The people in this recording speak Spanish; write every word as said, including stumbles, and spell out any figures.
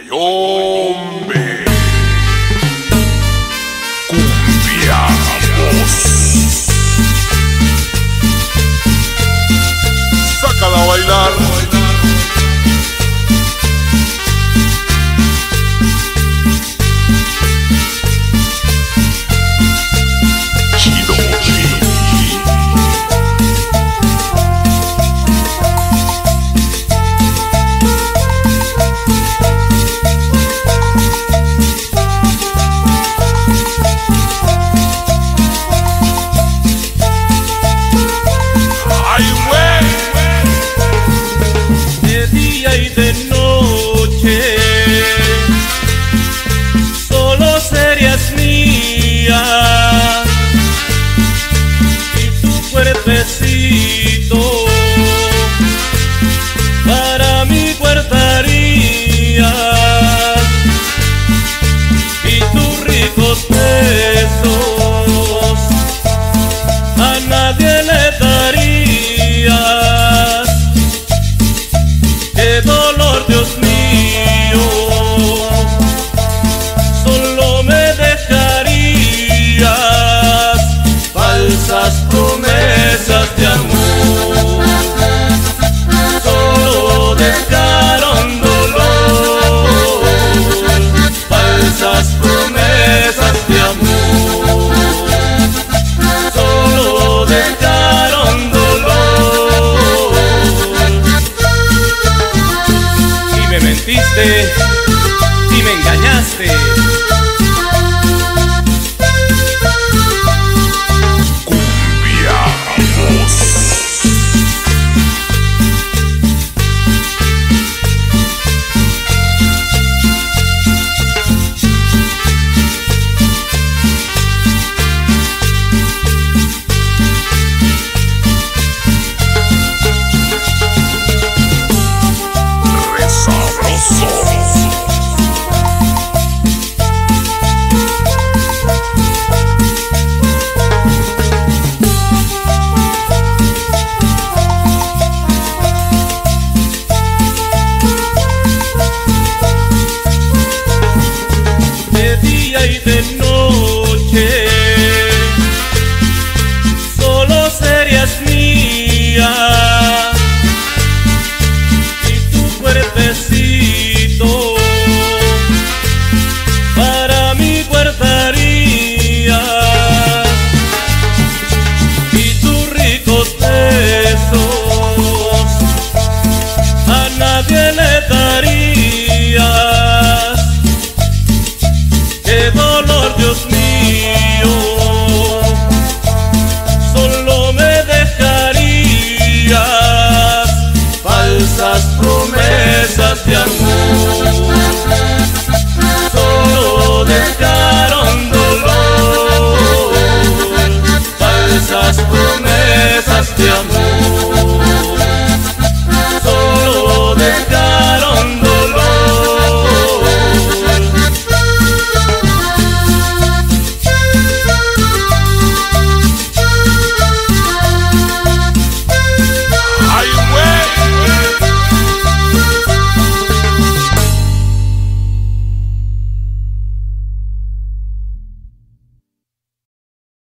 Ay, hombre. Cumbia voz. Sácala a bailar. Solo serías mía y tu cuerpecito para mí guardarías y tus ricos besos a nadie le darías. Qué dolor, Dios mío. Promesas de amor solo dejaron dolor, falsas promesas de amor solo dejaron dolor. Y me mentiste y me engañaste. Y de noche solo serías mía y tu cuerpecito para mí guardarías y tus ricos besos a nadie le darías. Qué dolor, Dios mío, solo me dejarías falsas promesas de amor.